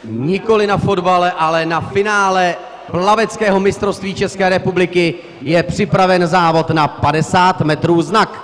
Nikoli na fotbale, ale na finále plaveckého mistrovství České republiky je připraven závod na 50 metrů znak.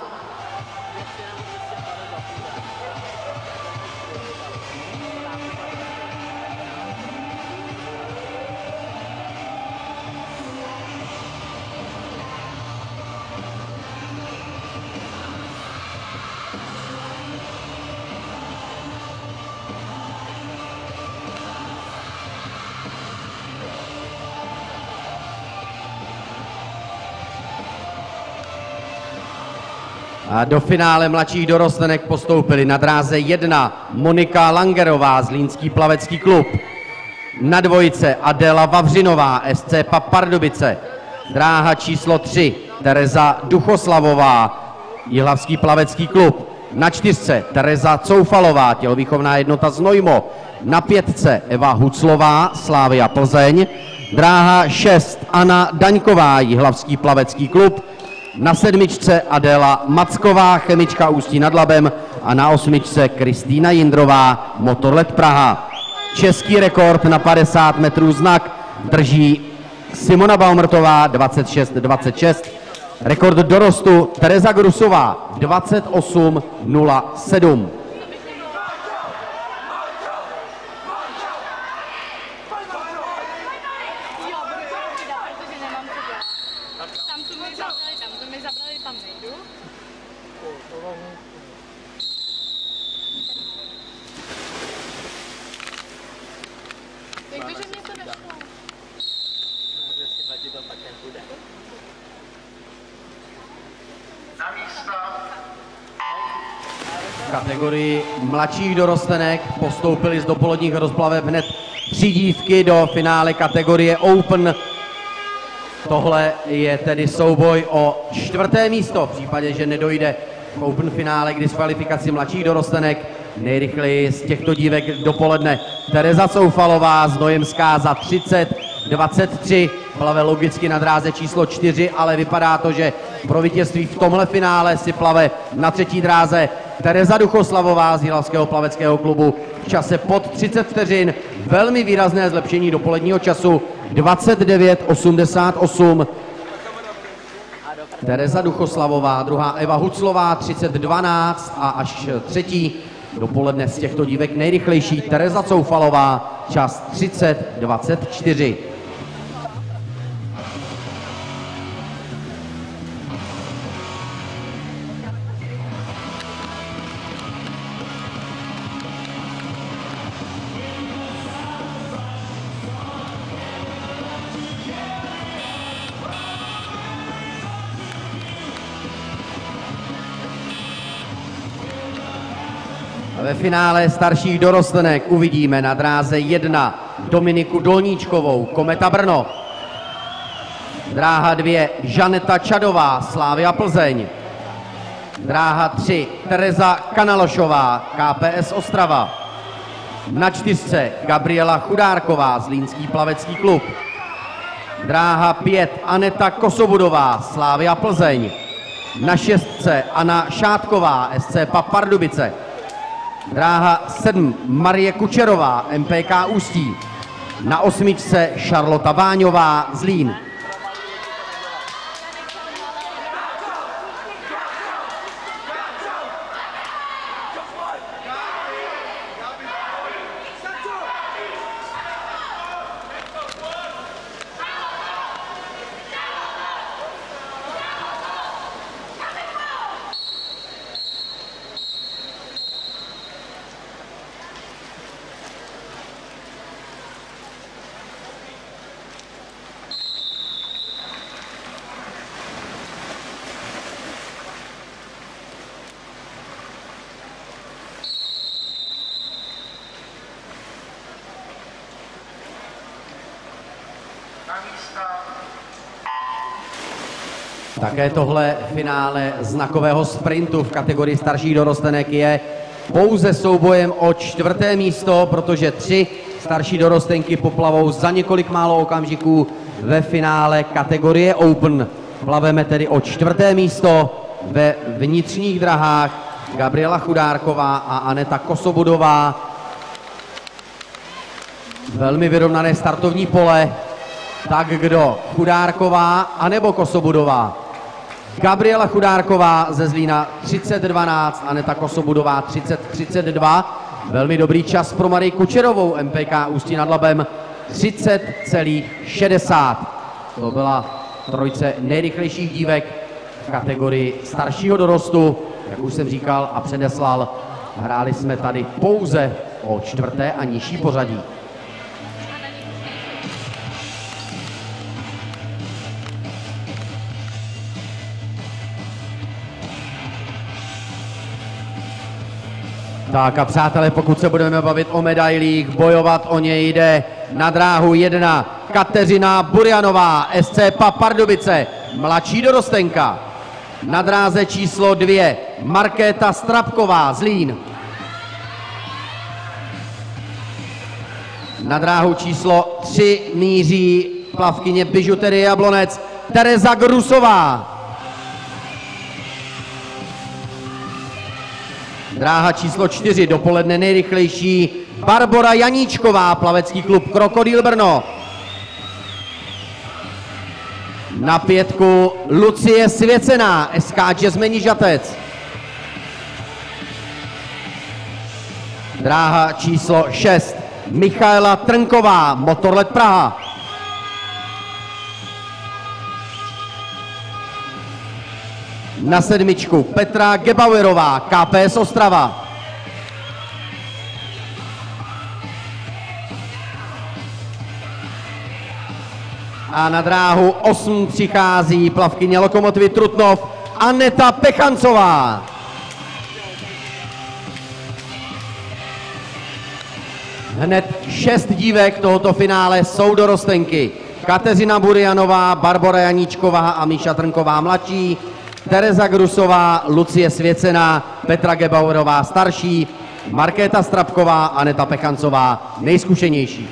A do finále mladších dorostenek postoupili na dráze 1 Monika Langerová, Zlínský plavecký klub. Na dvojice Adéla Vavřinová, SC PAP Pardubice. Dráha číslo 3 Tereza Duchoslavová, Jihlavský plavecký klub. Na 4 Tereza Coufalová, tělovýchovná jednota Znojmo. Na 5 Eva Huclová, Slavia Plzeň. Dráha 6 Anna Daňková, Jihlavský plavecký klub. Na 7 Adéla Macková, Chemička Ústí nad Labem a na 8 Kristýna Jindrová, Motorlet Praha. Český rekord na 50 metrů znak drží Simona Baumrtová 26:26. Rekord dorostu Tereza Grusová 28:07. V kategorii mladších dorostenek postoupili z dopoledních rozplaveb hned 3 dívky do finále kategorie Open. Tohle je tedy souboj o 4. místo v případě, že nedojde v Open finále k diskvalifikaci mladších dorostenek. Nejrychleji z těchto dívek dopoledne Tereza Coufalová, Znojemská za 30:23. Plave logicky na dráze číslo 4, ale vypadá to, že pro vítězství v tomhle finále si plave na 3. dráze Tereza Duchoslavová z Jihlavského plaveckého klubu v čase pod 30 vteřin. Velmi výrazné zlepšení dopoledního času 29:88. Tereza Duchoslavová, druhá Eva Huclová 30:12 a až 3. dopoledne z těchto dívek nejrychlejší Tereza Coufalová, čas 30:24. Ve finále starších dorostenek uvidíme na dráze 1 Dominiku Dolníčkovou, Kometa Brno. Dráha 2 Žaneta Čadová, Slavia Plzeň. Dráha 3 Tereza Kanalošová, KPS Ostrava. Na 4 Gabriela Chudárková, Zlínský plavecký klub. Dráha 5 Aneta Kosobudová, Slavia Plzeň. Na 6 Anna Šátková, SC PAP Pardubice. Dráha 7 Marie Kučerová, MPK Ústí. Na 8 Šarlota Váňová, Zlín. Také tohle finále znakového sprintu v kategorii starších dorostenek je pouze soubojem o 4. místo, protože 3 starší dorostenky poplavou za několik málo okamžiků ve finále kategorie Open. Plaveme tedy o 4. místo ve vnitřních drahách Gabriela Chudárková a Aneta Kosobudová. Velmi vyrovnané startovní pole. Tak kdo? Chudárková anebo Kosobudová? Gabriela Chudárková ze Zlína 30:12, Aneta Kosobudová 30:32. Velmi dobrý čas pro Marii Kučerovou, MPK Ústí nad Labem 30,60. To byla trojice nejrychlejších dívek v kategorii staršího dorostu. Jak už jsem říkal a předeslal, hráli jsme tady pouze o čtvrté a nižší pořadí. Tak a přátelé, pokud se budeme bavit o medailích, bojovat o ně jde na dráhu 1 Kateřina Burianová, SC PAP Pardubice, mladší dorostenka. Na dráze číslo 2 Markéta Strapková, Zlín. Na dráhu číslo 3 míří plavkyně bižuterie Jablonec Tereza Grusová. Dráha číslo 4, dopoledne nejrychlejší, Barbora Janíčková, plavecký klub Krokodýl Brno. Na 5 Lucie Svěcená, SK Jazzmeni Žatec. Dráha číslo 6, Michaela Trnková, Motorlet Praha. Na 7 Petra Gebauerová, KPS Ostrava. A na dráhu 8 přichází plavkyně Lokomotivy Trutnov Aneta Pechancová. Hned 6 dívek tohoto finále jsou dorostenky. Kateřina Burianová, Barbora Janíčková a Míša Trnková mladší, Tereza Grusová, Lucie Svěcená, Petra Gebauerová starší, Markéta Strapková, Aneta Pechancová nejzkušenější.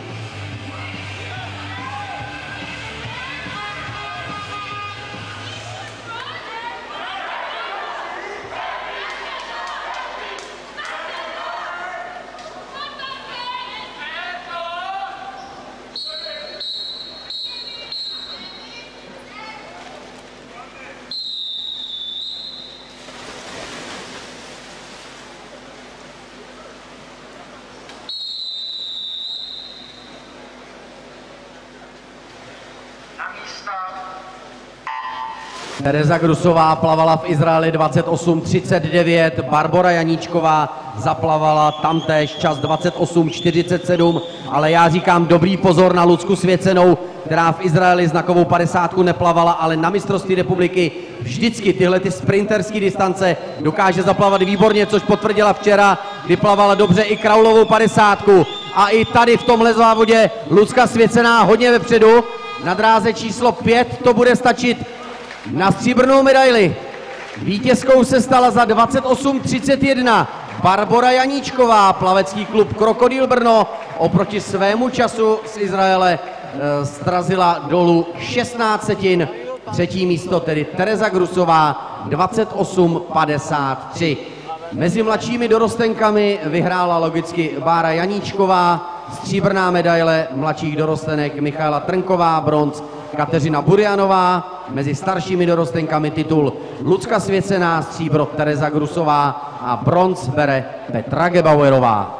Tereza Grusová plavala v Izraeli 28:39, Barbora Janíčková zaplavala tamtéž čas 28:47, ale já říkám dobrý pozor na Lucku Svěcenou, která v Izraeli znakovou 50 neplavala, ale na mistrovství republiky vždycky tyhle ty sprinterské distance dokáže zaplavat výborně, což potvrdila včera, kdy plavala dobře i kraulovou 50. A i tady v tomhle závodě Lucka Svěcená hodně vepředu. Na dráze číslo 5 to bude stačit na stříbrnou medaili. Vítězkou se stala za 28:31 Barbora Janíčková, plavecký klub Krokodýl Brno. Oproti svému času z Izraele srazila dolů 16 setin. Třetí místo tedy Tereza Grusová 28:53. Mezi mladšími dorostenkami vyhrála logicky Bára Janíčková, stříbrná medaile mladších dorostenek Michaela Trnková, bronz Kateřina Burianová, mezi staršími dorostenkami titul Lucka Svěcená, stříbro Tereza Grusová a bronz bere Petra Gebauerová.